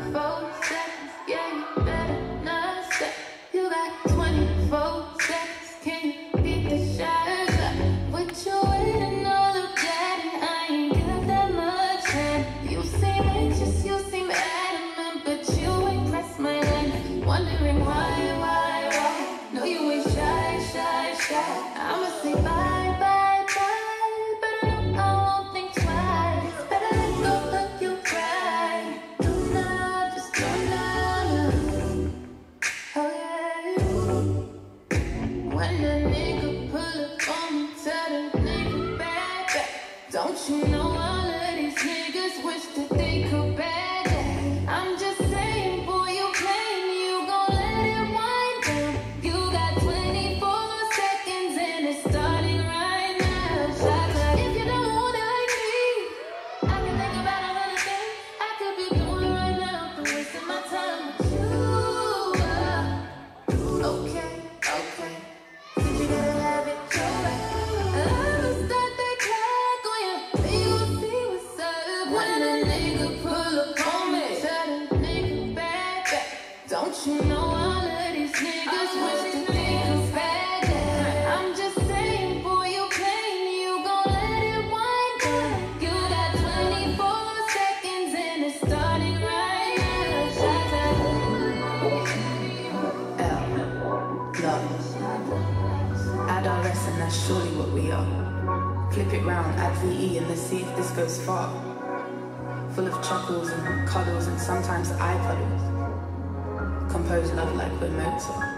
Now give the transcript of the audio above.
24 seconds, yeah, you better not stop. You got 24 seconds, can you beat the shot? What you waiting all of that? I ain't got that much time. You seem anxious, you seem adamant, but you ain't pressed my hand. Wondering why? No, you ain't shy. I'ma say bye, but I won't think twice. Better let go of your pride. Do now, just do now. Oh yeah. When a nigga pull up on me, tell the nigga back. Don't you know all of these niggas wish that they could back that? I'm just saying, boy, you claim you gon' let it wind down. You got 24 seconds and it's starting right now. Shot clock. If you don't want it like me, I can think about 100 things I could be doing right now, but wasting my time with you. Okay. Did you gotta have it your way? I'ma start that clock on you, then you gon' see what's up. When a nigga pull up on me, tell the nigga back. Don't you know all of these niggas wish that they could back that? I'm just saying, boy, you claim you gon' let it wind down. You got 24 seconds and it's starting right now. Shot Love. Adolescent, that's surely what we are. Flip it round, add VE, and let's see if this goes far. Full of chuckles and cuddles and sometimes eye puddles. Compose love like we're Mozart.